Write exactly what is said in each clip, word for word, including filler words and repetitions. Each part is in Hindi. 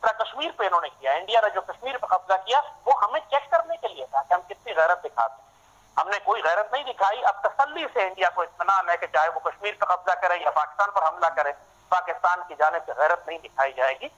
तरह कश्मीर पे इन्होंने किया। इंडिया ने जो कश्मीर पे कब्जा किया वो हमें चेक करने के लिए था कि हम कितनी गैरत दिखाते हैं। हमने कोई गैरत नहीं दिखाई। अब तसल्ली से इंडिया को इत्मीनान है कि चाहे वो कश्मीर पे कब्जा करे या पाकिस्तान पर हमला करे, पाकिस्तान की जानिब से गैरत नहीं दिखाई जाएगी।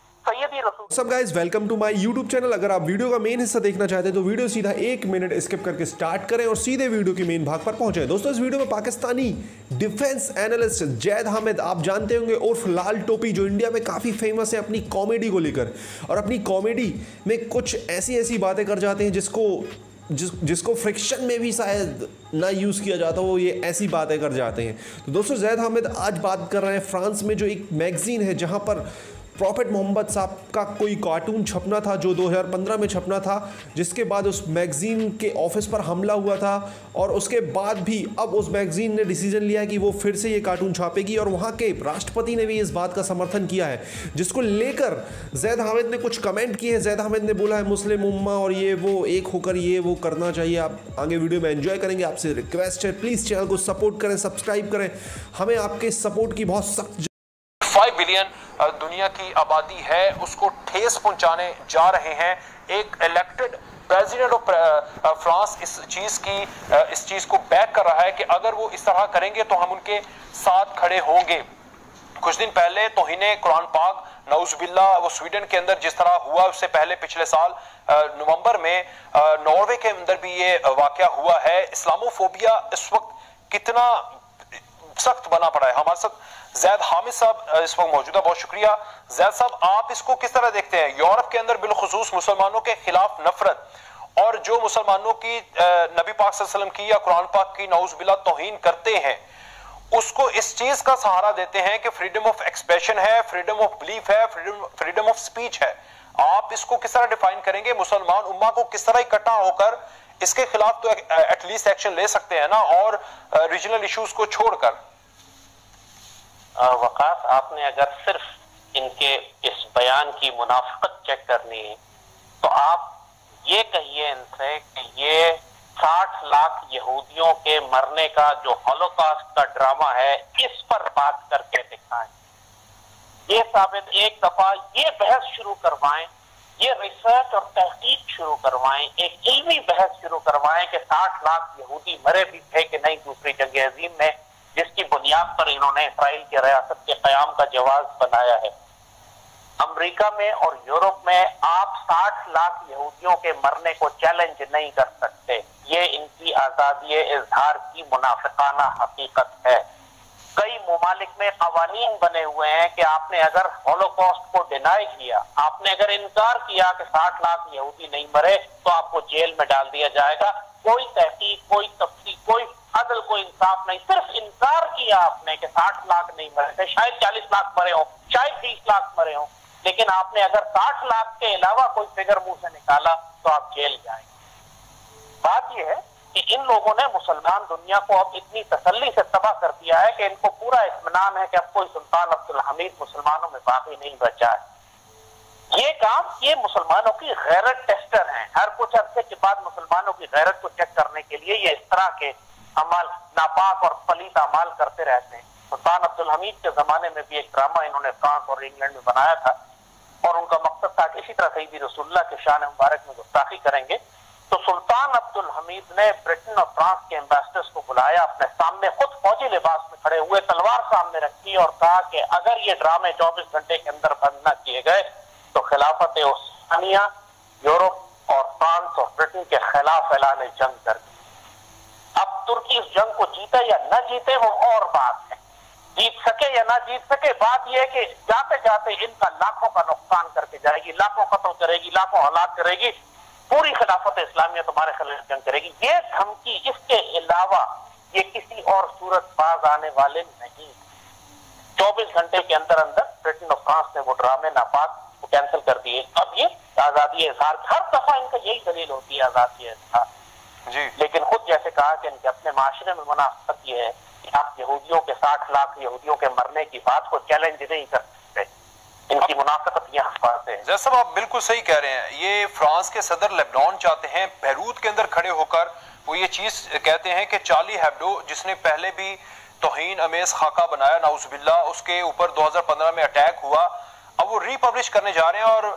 सब guys, welcome to my YouTube channel. अगर आप वीडियो का मेन हिस्सा देखना चाहते हैं तो वीडियो सीधा एक मिनट स्किप करके स्टार्ट करें और सीधे वीडियो की मेन भाग पर पहुंचे। दोस्तों, इस वीडियो में पाकिस्तानी डिफेंस एनालिस्ट जैद हामिद, आप जानते होंगे उर्फ लाल टोपी, जो इंडिया में काफ़ी फेमस है अपनी कॉमेडी को लेकर, और अपनी कॉमेडी में कुछ ऐसी ऐसी बातें कर जाते हैं जिसको जिस जिसको फ्रिक्शन में भी शायद ना यूज़ किया जाता, वो ये ऐसी बातें कर जाते हैं। तो दोस्तों, जैद हामिद आज बात कर रहे हैं फ्रांस में जो एक मैगजीन है जहाँ पर प्रॉफेट मोहम्मद साहब का कोई कार्टून छपना था जो दो हज़ार पंद्रह में छपना था, जिसके बाद उस मैगज़ीन के ऑफिस पर हमला हुआ था, और उसके बाद भी अब उस मैगज़ीन ने डिसीजन लिया कि वो फिर से ये कार्टून छापेगी, और वहाँ के राष्ट्रपति ने भी इस बात का समर्थन किया है, जिसको लेकर जैद हामिद ने कुछ कमेंट किए हैं। जैद हामिद ने बोला है मुस्लिम उम्मा और ये वो एक होकर ये वो करना चाहिए। आप आगे वीडियो में एंजॉय करेंगे। आपसे रिक्वेस्ट है, प्लीज़ चैनल को सपोर्ट करें, सब्सक्राइब करें। हमें आपके सपोर्ट की बहुत सख्त फाइव बिलियन दुनिया की आबादी है, उसको ठेस पहुंचाने जा रहे हैं। एक इलेक्टेड प्रेसिडेंट ऑफ फ्रांस इस चीज की इस चीज को बैक कर रहा है कि अगर वो इस तरह करेंगे तो हम उनके साथ खड़े होंगे। कुछ दिन पहले तौहीने कुरान पाक नऊजुबिल्लाह वो स्वीडन के अंदर जिस तरह हुआ, उससे पहले पिछले साल नवंबर में नॉर्वे के अंदर भी ये वाकया हुआ है। इस्लामोफोबिया इस वक्त कितना सख्त बना पड़ा है। हमारे साथ जैद हामिद साहब इस वक्त मौजूद है, बहुत शुक्रिया। जैद साहब, आप इसको किस तरह देखते हैं? यूरोप के अंदर बिलखुसूस मुसलमानों के खिलाफ नफरत, और जो मुसलमानों की नबी पाक सल्लल्लाहु अलैहि वसल्लम की या कुरान पाक की नऊजुबिल्लाह तौहीन करते हैं, उसको इस चीज का सहारा देते हैं कि फ्रीडम ऑफ एक्सप्रेशन है, फ्रीडम ऑफ बिलीफ है, फ्रीडम फ्रीडम ऑफ स्पीच है। आप इसको किस तरह डिफाइन करेंगे? मुसलमान उम्मा को किस तरह इकट्ठा होकर इसके खिलाफ तो एटलीस्ट एक्शन ले सकते हैं ना, और रीजनल इश्यूज को छोड़कर। वकास, आपने अगर सिर्फ इनके इस बयान की मुनाफिकत चेक करनी है तो आप ये कहिए इनसे कि ये साठ लाख यहूदियों के मरने का जो हॉलोकॉस्ट का ड्रामा है, इस पर बात करके दिखाएं। ये साबित एक दफा ये बहस शुरू करवाएं, ये रिसर्च और तहकीक शुरू करवाएं, एक इल्मी बहस शुरू करवाएं कि साठ लाख यहूदी मरे भी थे कि नहीं दूसरी जंग अजीम में, जिसकी बुनियाद पर इन्होंने इसराइल की रियासत के कयाम का जवाब बनाया है। अमेरिका में और यूरोप में आप साठ लाख यहूदियों के मरने को चैलेंज नहीं कर सकते। ये इनकी आजादी इजहार की मुनाफिकाना हकीकत है। कई मुमालिक में कवानीन बने हुए हैं कि आपने अगर हॉलोकॉस्ट को डिनाई किया, आपने अगर इनकार किया कि साठ लाख यहूदी नहीं मरे, तो आपको जेल में डाल दिया जाएगा। कोई तहकीक, कोई तफसील, कोई अदल, कोई इंसाफ नहीं। सिर्फ इनकार किया आपने कि साठ लाख नहीं मरे थे, शायद चालीस लाख मरे हो, शायद बीस लाख मरे हो, लेकिन आपने अगर साठ लाख के अलावा कोई फिगर मुंह से निकाला तो आप जेल जाएंगे। बात यह है कि इन लोगों ने मुसलमान दुनिया को अब इतनी तसल्ली से तबाह कर दिया है कि इनको पूरा इत्मीनान है कि अब कोई सुल्तान अब्दुल हमीद मुसलमानों में बाकी नहीं बचा है। ये काम ये मुसलमानों की गैरत टेस्टर हैं। हर कुछ अरसे के बाद मुसलमानों की गैरत को चेक करने के लिए ये इस तरह के अमल, नापाक और पलीत अमाल करते रहते हैं। सुल्तान अब्दुल हमीद के जमाने में भी एक ड्रामा इन्होंने फ्रांस और इंग्लैंड में बनाया था, और उनका मकसद था कि इसी तरह सईदी रसूलुल्लाह के शान मुबारक में गुस्ताखी करेंगे। तो सुल्तान अब्दुल हमीद ने ब्रिटेन और फ्रांस के एम्बेसडर्स को बुलाया, अपने सामने खुद फौजी लिबास में खड़े हुए, तलवार सामने रखी, और कहा कि अगर ये ड्रामे चौबीस घंटे के अंदर बंद न किए गए तो खिलाफत उस्मानिया यूरोप और फ्रांस और ब्रिटेन के खिलाफ ऐलान जंग कर दी। अब तुर्की इस जंग को जीते या न जीते वो और बात है, जीत सके या ना जीत सके, बात यह है कि जाते जाते इनका लाखों का नुकसान करके जाएगी, लाखों कत्ल करेगी, लाखों हलाक करेगी, पूरी खिलाफत इस्लामिया तुम्हारे खिलाफ जंग करेगी। ये धमकी, इसके अलावा ये किसी और सूरत बाज आने वाले नहीं। चौबीस घंटे के अंदर अंदर ब्रिटेन और फ्रांस ने वो ड्रामे नापाक वो कैंसिल कर दिए। अब ये आजादी इजहार, हर दफा इनका यही दलील होती है, आजादी इजहार जी। लेकिन खुद जैसे कहा कि इनके अपने माशरे में मुनाफिकत ये है कि आप यहूदियों के साठ लाख यहूदियों के मरने की बात को चैलेंज नहीं कर सकते। इनकी मुनाफिकत यहाँ फंसे हैं। जैसा आप बिल्कुल सही कह रहे हैं। ये फ्रांस के सदर लेबनान चाहते हैं, बैरूत के अंदर खड़े होकर वो ये चीज कहते हैं कि चार्ली हेब्डो, जिसने पहले भी तौहीन अमेज खाका बनाया नाउजुबिल्लाह, उसके ऊपर दो हज़ार पंद्रह में अटैक हुआ। अब वो रीपब्लिश करने जा रहे हैं और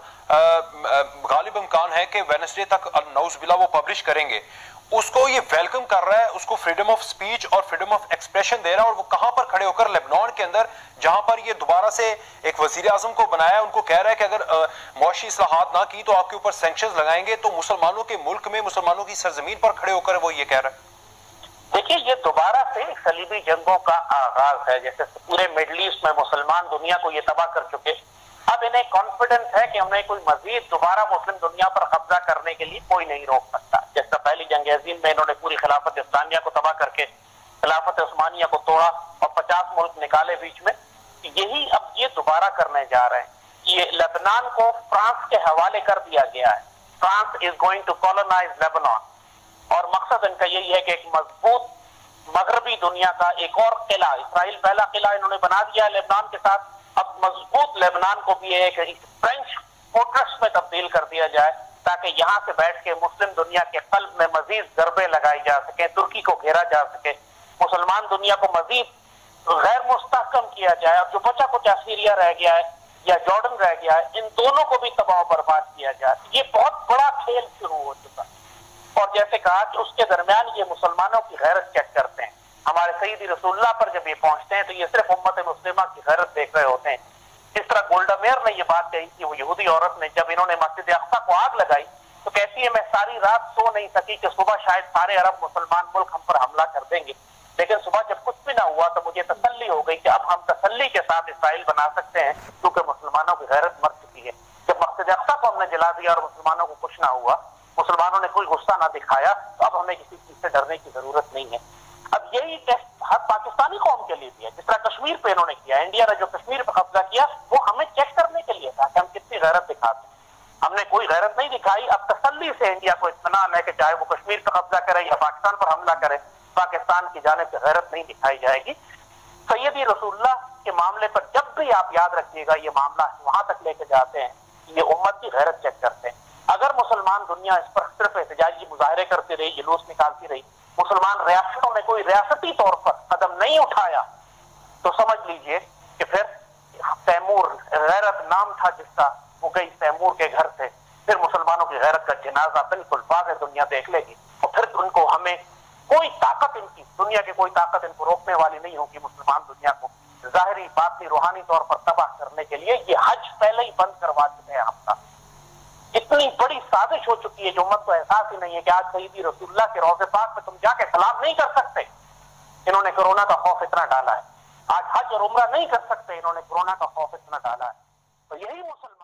गालिब इम्कान है कि वेडनेसडे तक नौज़बिल्लाह वो पब्लिश करेंगे। उसको ये वेलकम कर रहा है, उसको फ्रीडम ऑफ स्पीच और फ्रीडम ऑफ एक्सप्रेशन दे रहा है, और वो कहां पर खड़े होकर लेबनान के अंदर जहां पर ये दोबारा से एक वजीर आजम को बनाया है, उनको कह रहा है कि अगर मुआशी इस्लाहात ना की तो आपके ऊपर सैंक्शंस लगाएंगे। तो मुसलमानों के मुल्क में, मुसलमानों की सरजमीन पर खड़े होकर वो ये कह रहा है। देखिए, ये दोबारा से सलीबी जंगों का आगाज है। जैसे पूरे मिडल ईस्ट में मुसलमान दुनिया को ये तबाह कर चुके, अब इन्हें कॉन्फिडेंस है कि हमें कोई मजीद दोबारा मुस्लिम दुनिया पर कब्जा करने के लिए कोई नहीं रोक सकता। जैसे पहली जंग अजीम में इन्होंने पूरी खिलाफत इस्लामिया को तबाह करके खिलाफत उस्मानिया को तोड़ा और पचास मुल्क निकाले बीच में, यही अब ये दोबारा करने जा रहे हैं। ये लेबनान को फ्रांस के हवाले कर दिया गया है। France is going to colonize Lebanon, और मकसद इनका यही है कि एक मजबूत मगरबी दुनिया का एक और किला, इसराइल पहला किला इन्होंने बना दिया है लेबनान के साथ, अब मजबूत लेबनान को भी एक फ्रेंच फोर्ट्रेस में तब्दील कर दिया जाए, ताकि यहां से बैठ के मुस्लिम दुनिया के कल्ब में मजीद जरबे लगाई जा सके, तुर्की को घेरा जा सके, मुसलमान दुनिया को मजीद गैर मुस्तहकम किया जाए। अब जो बचा कुछ सीरिया रह गया है या जॉर्डन रह गया है, इन दोनों को भी तबाह बर्बाद किया जाए। ये बहुत बड़ा खेल शुरू हो चुका है। और जैसे कहा कि उसके दरमियान ये मुसलमानों की गैरत चेक करते हैं। हमारे सईदी रसूलुल्लाह पर जब ये पहुंचते हैं तो ये सिर्फ उम्मत मुस्लिमा की गैरत देख रहे होते हैं। जिस तरह गोल्डा मेयर ने ये बात कही कि वो यहूदी औरत ने जब इन्होंने मस्जिद अक्सा को आग लगाई तो कहती है मैं सारी रात सो नहीं सकी कि सुबह शायद सारे अरब मुसलमान मुल्क हम पर हमला कर देंगे, लेकिन सुबह जब कुछ भी ना हुआ तो मुझे तसल्ली हो गई कि अब हम तसल्ली के साथ इसराइल बना सकते हैं, क्योंकि मुसलमानों की गैरत मर चुकी है। जब मस्जिद अक्सा को हमने जला दिया और मुसलमानों को कुछ ना हुआ, मुसलमानों ने कोई गुस्सा ना दिखाया, तो अब हमें किसी चीज से डरने की जरूरत नहीं है। अब यही टेस्ट हर पाकिस्तानी कौम के लिए भी है। जिस तरह कश्मीर पे इन्होंने किया, इंडिया ने जो कश्मीर पे कब्जा किया, वो हमें चेक करने के लिए था कि हम कितनी गैरत दिखाते हैं। हमने कोई गैरत नहीं दिखाई। अब तसल्ली से इंडिया को इत्मीनान है कि चाहे वो कश्मीर पे कब्जा करे या पाकिस्तान पर हमला करे, पाकिस्तान की जानिब से गैरत नहीं दिखाई जाएगी। सैयदी रसूलुल्लाह के मामले पर जब भी आप याद रखिएगा, ये मामला वहां तक लेके जाते हैं, ये उम्मत की गैरत चेक करते हैं। अगर मुसलमान दुनिया इस पर सिर्फ एहतजाजी मुजाहरे करती रही, जुलूस निकालती रही, मुसलमान रियासतों ने कोई रियासती तौर पर कदम नहीं उठाया, तो समझ लीजिए कि फिर तैमूर, गैरत नाम था जिसका, वो गई तैमूर के घर से। फिर मुसलमानों की गैरत का जनाजा बिल्कुल वाज़ेह दुनिया देख लेगी, और फिर उनको हमें कोई ताकत, इनकी दुनिया की कोई ताकत इनको रोकने वाली नहीं होगी। मुसलमान दुनिया को जाहिरी बातनी रूहानी तौर पर तबाह करने के लिए ये हज पहले ही बंद करवा चुके हैं आपका। इतनी बड़ी साजिश हो चुकी है जो उम्मत को एहसास ही नहीं है कि आज सईदी रसूलुल्लाह के रोज़े पाक पे तुम जाके सलाम नहीं कर सकते। इन्होंने कोरोना का खौफ इतना डाला है। आज हज और उम्रा नहीं कर सकते, इन्होंने कोरोना का खौफ इतना डाला है। तो यही मुसलमान